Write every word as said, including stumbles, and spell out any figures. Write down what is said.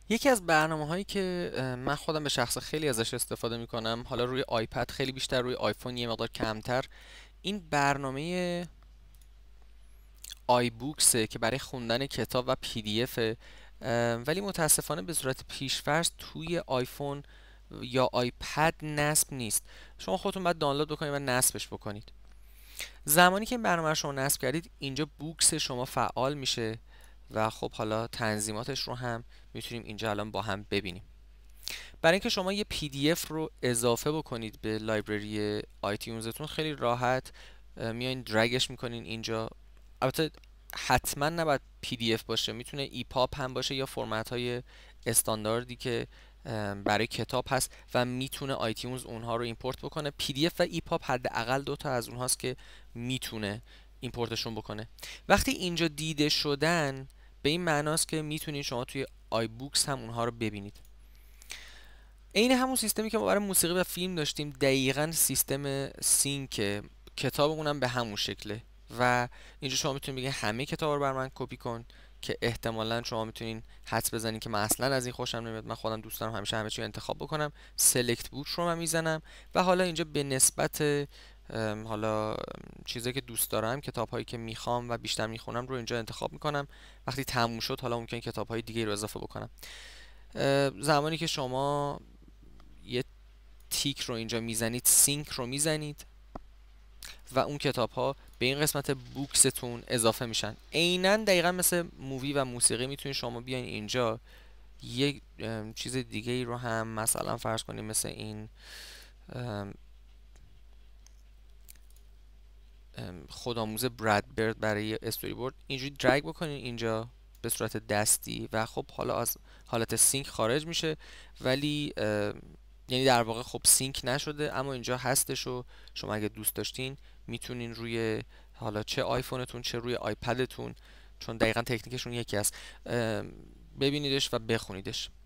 یکی از برنامه هایی که اه، من خودم به شخص خیلی ازش استفاده میکنم، حالا روی آیپد خیلی بیشتر، روی آیفون یه مقدار کمتر، این برنامه آی بوکسه که برای خوندن کتاب و پی دی افه. ولی متاسفانه به صورت پیشفرض توی آیفون یا آیپد نصب نیست. شما خودتون باید دانلود بکنید و نصبش بکنید. زمانی که این برنامه رو شما نصب کردید، اینجا بوکس شما فعال میشه و خب حالا تنظیماتش رو هم میتونیم اینجا الان با هم ببینیم. برای اینکه شما یه پی دی اف رو اضافه بکنید به لایبرری آیتیونزتون، خیلی راحت اه، میایین درگش میکنین اینجا. البته حتما نباید پی دی اف باشه، میتونه ایپاب هم باشه یا فرمت های استانداردی که اه، برای کتاب هست و میتونه آیتیونز اونها رو ایمپورت بکنه. پی دی اف و ایپاب حداقل دو تا از اونهاست که میتونه ایمپورتشون بکنه. وقتی اینجا دیده شدن، به این معناست که میتونید شما توی آی بوکس هم اونها رو ببینید. عین همون سیستمی که ما برای موسیقی و فیلم داشتیم، دقیقا سیستم سینک کتابمون هم به همون شکله. و اینجا شما میتونید بگید همه کتاب رو بر من کپی کن، که احتمالا شما میتونین حدس بزنین که من اصلا از این خوشم نمیاد، من خودم دوست دارم همیشه همه چی رو انتخاب بکنم. سلکت بوک رو من میزنم و حالا اینجا به نسبت ام، حالا چیزایی که دوست دارم، کتاب هایی که میخوام و بیشتر میخونم رو اینجا انتخاب میکنم. وقتی تموم شد، حالا ممکن کتاب های دیگه رو اضافه بکنم. اه، زمانی که شما یه تیک رو اینجا میزنید، سینک رو میزنید و اون کتاب ها به این قسمت بوکستون اضافه میشن. عینا دقیقا مثل مووی و موسیقی میتونید شما بیاین اینجا یک ام، چیز دیگه ای رو هم مثلا فرض کنیم مثل این ام، ام، خودآموز براد برد برای استوری بورد، اینجوری درگ بکنین اینجا به صورت دستی و خب حالا از حالت سینک خارج میشه. ولی ام، یعنی در واقع خب سینک نشده، اما اینجا هستش و شما اگه دوست داشتین میتونین روی حالا چه آیفونتون چه روی آیپدتون، چون دقیقا تکنیکشون یکی است، ام، ببینیدش و بخونیدش.